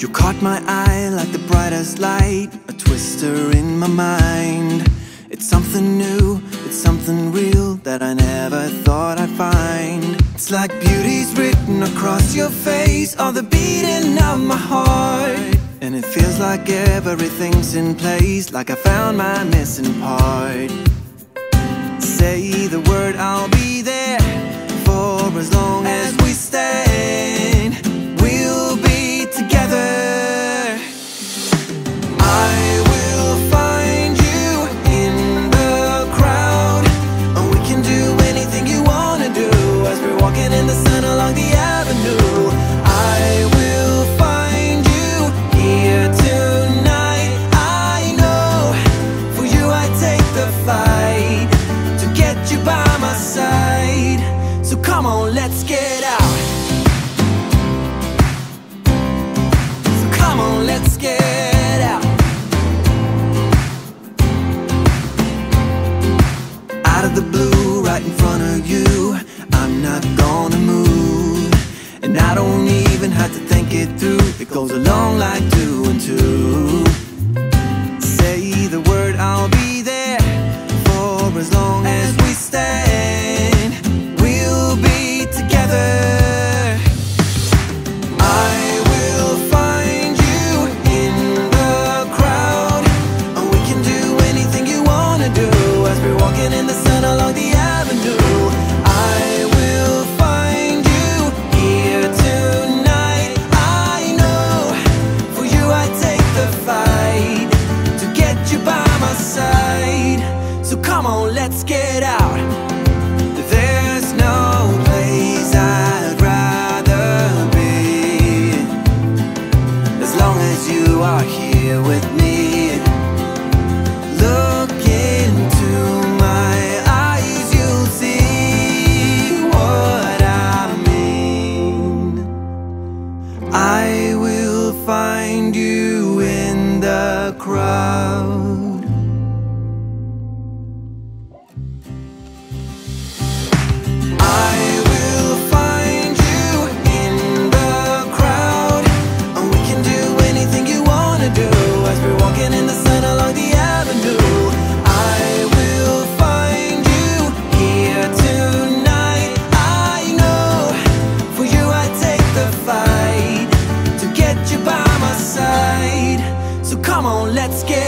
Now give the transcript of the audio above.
You caught my eye like the brightest light, a twister in my mind. It's something new, it's something real that I never thought I'd find. It's like beauty's written across your face, or the beating of my heart. And it feels like everything's in place, like I found my missing part. Say the word, I'll be there for as long as we stand. We'll be together. I will find you in the crowd, and we can do anything you wanna do as we're walking in the sun along the avenue. I will find you here tonight. I know for you I'd take the fight to get you by my side. So come on, let's get out. So come on, let's get out. Out of the blue, right in front of you, I'm not gonna move. And I don't even have to think it through, it goes along like 2 and 2. Say the word, I'll be there for as long as we stand. We'll be together. I will find you in the crowd, and we can do anything you wanna do as we're walking in the sun along the avenue. I will find you here tonight. I know for you I'd take the fight to get you by my side. So come on, let's get out. There's no place I'd rather be, as long as you are here with me. Look into my eyes, you'll see what I mean. I will find you in the crowd. I will find you in the crowd, and we can do anything you wanna do as we're walking in the sun along the avenue. I will find you here tonight. I know for you I'd take the fight to get you by my side. So come on, let's get